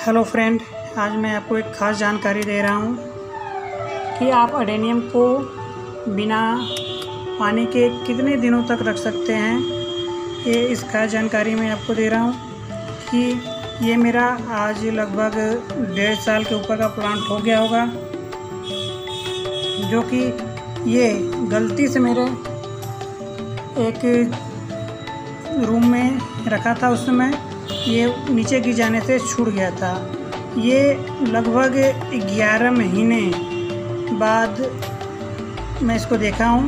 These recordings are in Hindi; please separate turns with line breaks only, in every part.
हेलो फ्रेंड, आज मैं आपको एक ख़ास जानकारी दे रहा हूँ कि आप अडेनियम को बिना पानी के कितने दिनों तक रख सकते हैं। ये इस ख़ास जानकारी मैं आपको दे रहा हूँ कि ये मेरा आज लगभग 1.5 साल के ऊपर का प्लांट हो गया होगा, जो कि ये गलती से मेरे एक रूम में रखा था। उस समय ये नीचे गिर जाने से छूट गया था। ये लगभग 11 महीने बाद मैं इसको देखा हूँ,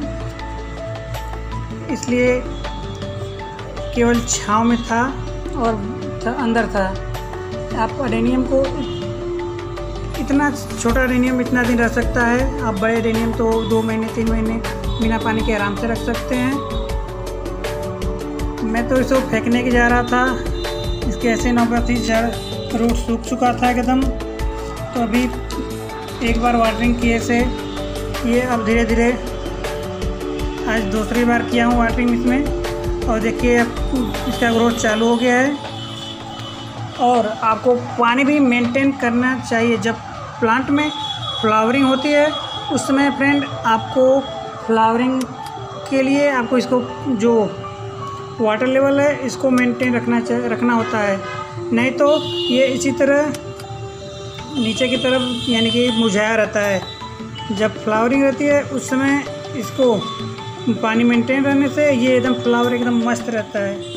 इसलिए केवल छाँव में था और अंदर था। आप अडेनियम को इतना छोटा अडेनियम इतना दिन रख सकता है, आप बड़े अडेनियम तो 2 महीने 3 महीने बिना पानी के आराम से रख सकते हैं। मैं तो इसको फेंकने के जा रहा था, इसके ऐसे नौबती जड़ रूट सूख चुका था एकदम। तो अभी एक बार वाटरिंग किए से ये अब धीरे धीरे आज दूसरी बार किया हूँ वाटरिंग इसमें, और देखिए अब इसका ग्रोथ चालू हो गया है। और आपको पानी भी मेंटेन करना चाहिए। जब प्लांट में फ्लावरिंग होती है उस समय फ्रेंड आपको फ्लावरिंग के लिए आपको इसको जो वाटर लेवल है इसको मेंटेन रखना होता है, नहीं तो ये इसी तरह नीचे की तरफ यानी कि मुरझाया रहता है। जब फ्लावरिंग रहती है उस समय इसको पानी मेंटेन रहने से ये एकदम फ्लावर एकदम मस्त रहता है।